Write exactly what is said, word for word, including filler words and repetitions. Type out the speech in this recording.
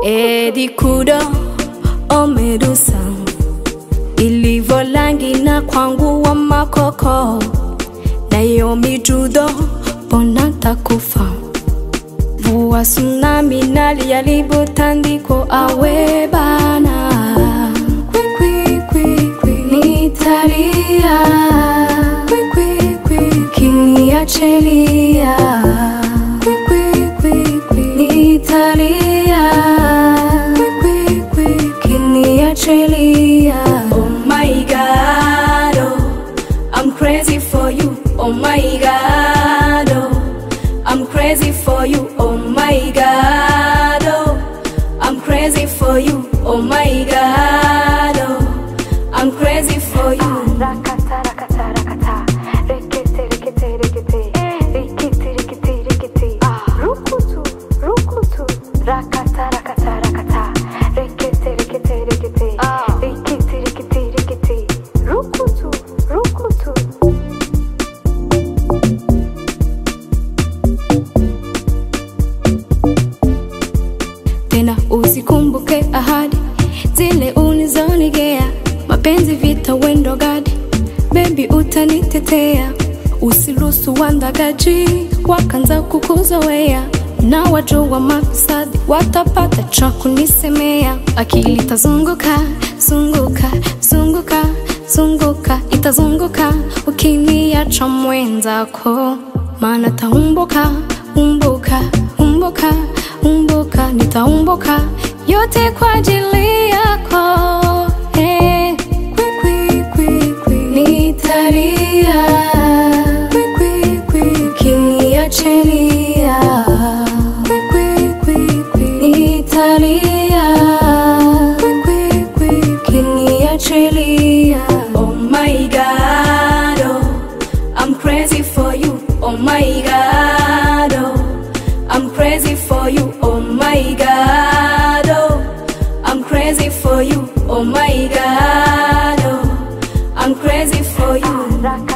Edi kudo omedusa ilivo langi na kwangu wa makoko na yomi judo bonata kufa vua tsunami nali yalibu tandiko awe bana kwi kwi kwi kwi nitalia kwi kwi kwi kinia chelia kwi kwi kwi kwi nitalia kwi kwi kwi kinia chelia. Oh my God, oh, I'm crazy for you. Oh my God, oh, I'm crazy for you. Oh my God, oh, I'm crazy for you. Oh my God, oh, I'm crazy for you. Rakata rakata rakata, rekete rekete rekete, rekete rekete rekete. Rukutu rukutu, rakata rakata rakata, rekete rekete rekete, rekete rekete rekete. Rukutu rukutu. Tena usikumbuke ahadi zile ulizonigea, mapenzi vita wendo gadi, baby utanitetea. Usiruhusu wandagaji wakanza kukuzoea, na wajua mafisadi watapata cha kunisemea. Akili itazunguka zunguka zunguka zunguka itazunguka ukiniacha mwenzako, maana taumbuka umbuka umbuka umbuka nitaumbuka yote kwa ajili yako. Hey, kwi kwi kwi kwi nitalia kwi kwi kwi kiniachilia kwi kwi kwi kwi nitalia kwi kwi kwi kiniachilia. Oh my God, oh, I'm crazy for you. Oh my God, oh, I'm crazy for you. Oh my God, oh, I'm crazy for you. Oh my God, oh, I'm crazy for you.